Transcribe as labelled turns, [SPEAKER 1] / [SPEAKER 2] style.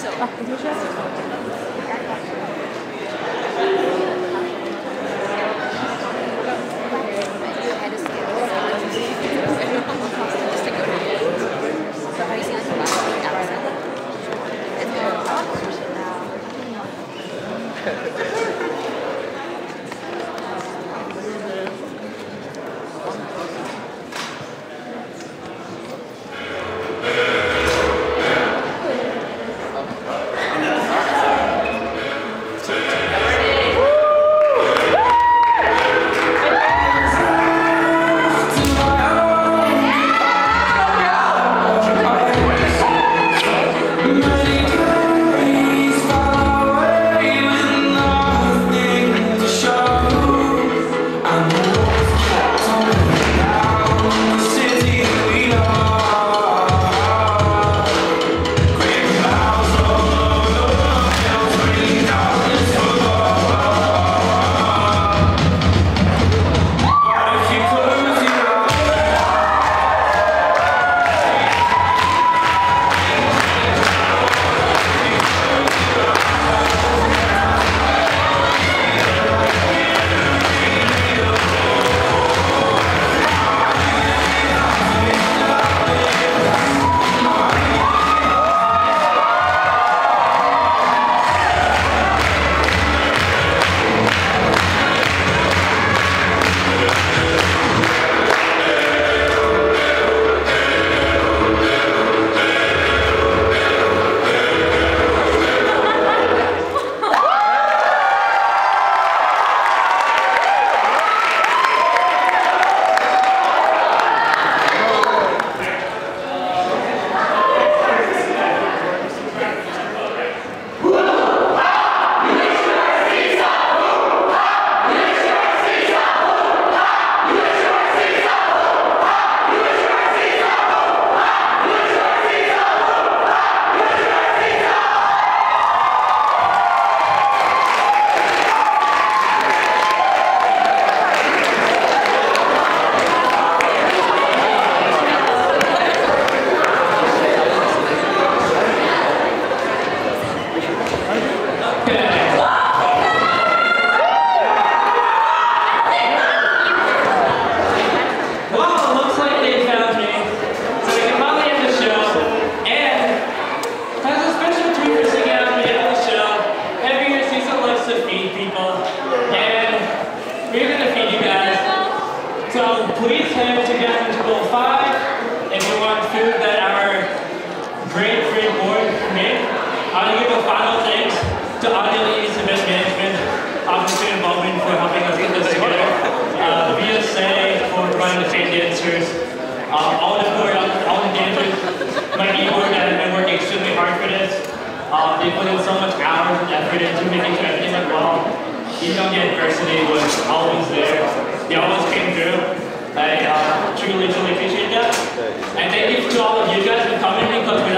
[SPEAKER 1] Please head to Gathering Table 5 if you want food that our great board made. I want to give a final thanks to Audio East Event Management, Office of Student Involvement for helping us put this together, VSA for providing the fan dancers, all the dancers, my e-board that have been working extremely hard for this. They put in so much hours and effort into making sure everything went well. Even though the adversity was always there, they always came through. I truly appreciate that. And thank you to all of you guys for coming because